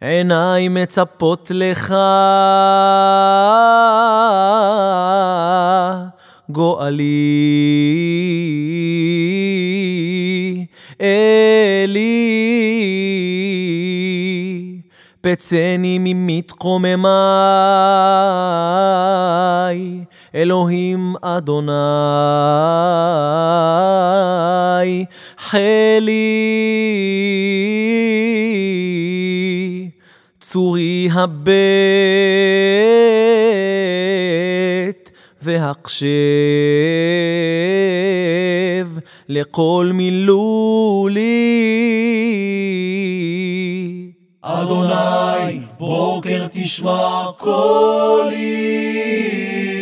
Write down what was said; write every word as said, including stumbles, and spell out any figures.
עיניי מצפות לך גואלי אלי פצני ממתקוממי אלוהים אדוני חלי צורי הבט והקשב לכל מילולי אדוני בוקר תשמע קולי